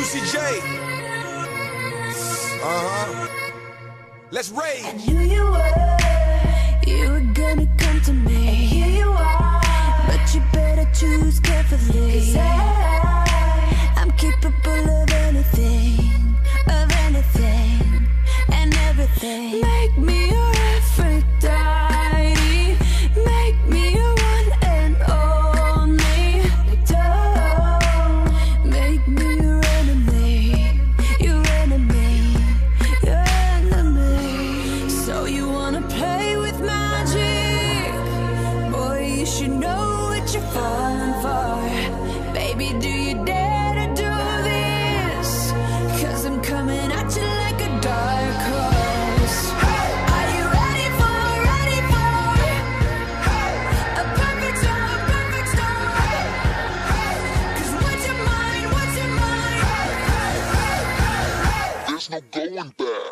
Juicy J. Let's rage. I knew you were gonna come to me. And here you are, but you better choose carefully. 'Cause I'm capable of anything, and everything. Make me your Aphrodite, make me your one and only. Don't make me your enemy, your enemy, your enemy. So you wanna play with magic? Boy, you should know what you're falling for. Baby, do you dare to do this? 'Cause I'm coming at you like a dark horse. Are you ready for a perfect storm, perfect storm? 'Cause what's your mind, what's your mind? There's no going back.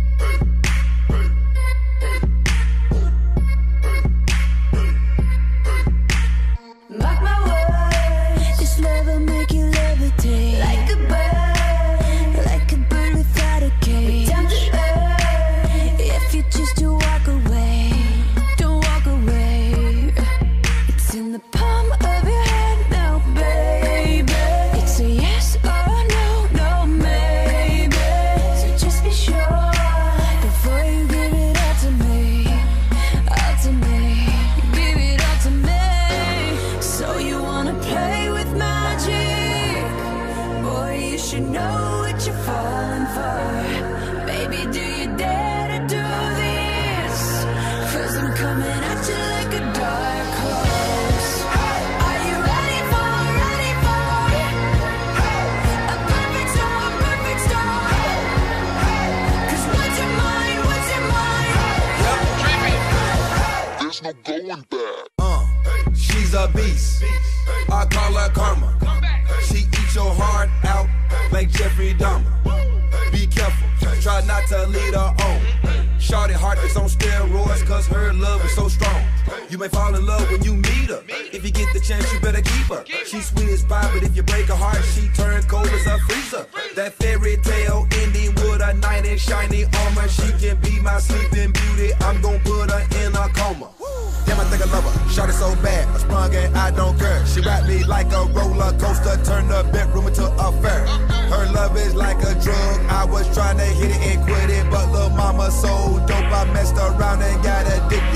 Mark my words, this love will make you levitate like a bird without a cage. Down to earth, if you choose to walk away, don't walk away. It's in the palm of your hand now, baby. It's a yes or a no, no maybe. So just be sure before you give it all to me, all to me. Give it all to me. So you wanna play with magic? Boy, you should know what you're falling for. Baby, do you dare to do this? 'Cause I'm coming at you like a dark horse. Are you ready for a perfect storm, perfect storm? 'Cause what's your mind, what's your mind? There's no going back. She's a beast. I call her karma. She eats your heart out like Jeffrey Dahmer. Be careful, try not to lead her on. Shorty heart is on steroids 'cause her love is so strong. You may fall in love when you meet her. If you get the chance, you better keep her. She's sweet as pie, but if you break her heart, she turns cold as a freezer. That fairy tale ending with a knight in shiny armor. She can be my sleeping beauty. I'm gon' put her in a coma. Damn, I think I love her. Shot it so bad, I sprung and I don't care. She wrapped me like a roller coaster, turned the bedroom into a fair. Her love is like a drug. I was trying to hit it and quit it, but lil' mama so dope, I messed around and got addicted.